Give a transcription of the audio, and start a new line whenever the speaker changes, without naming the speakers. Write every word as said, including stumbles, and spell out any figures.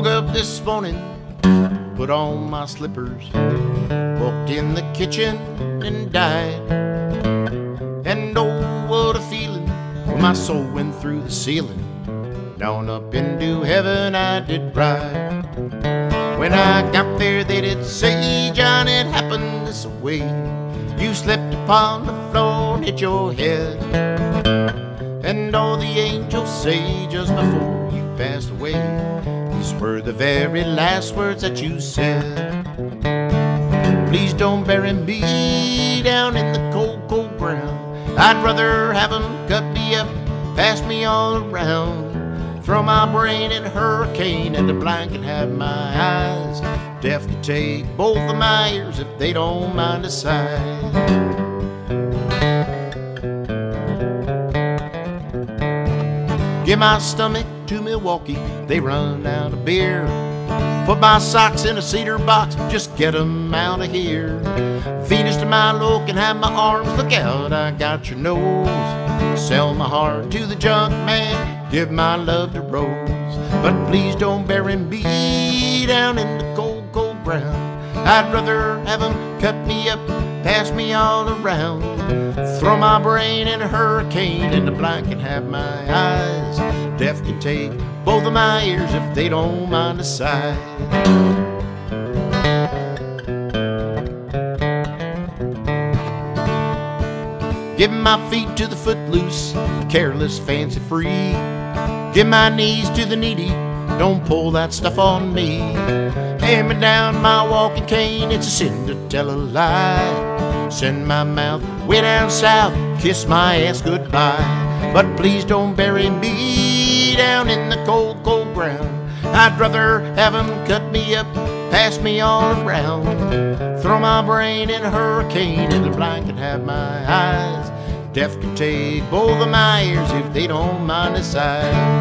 Woke up this morning, put on my slippers, walked in the kitchen and died. And oh, what a feeling when my soul went through the ceiling. Down up into heaven I did ride. When I got there they did say, John, it happened this way. You slipped upon the floor and hit your head. And all the angels say just before you passed away, these were the very last words that you said. Please don't bury me down in the cold, cold ground. I'd rather have them cut me up, pass me all around, throw my brain in a hurricane and the blind can have my eyes. Deaf can take both of my ears if they don't mind a sight. Give my stomach to Milwaukee, they run out of beer. Put my socks in a cedar box, just get 'em out of here. Venus to Milo can have my arms, look out, I got your nose. Sell my heart to the junk man, give my love to Rose. But please don't bury me down in the cold, cold ground. I'd rather have them cut me up, pass me all around, throw my brain in a hurricane and the blind can have my eyes. Deaf can take both of my ears if they don't mind a sight. Give my feet to the footloose, careless, fancy free. Give my knees to the needy, don't pull that stuff on me. Hand me down my walking cane, it's a sin to tell a lie. Send my mouth way down south, kiss my ass goodbye. But please don't bury me down in the cold, cold ground. I'd rather have them cut me up, pass me all around, throw my brain in a hurricane and the blind can have my eyes. Deaf can take both of my ears if they don't mind a sight.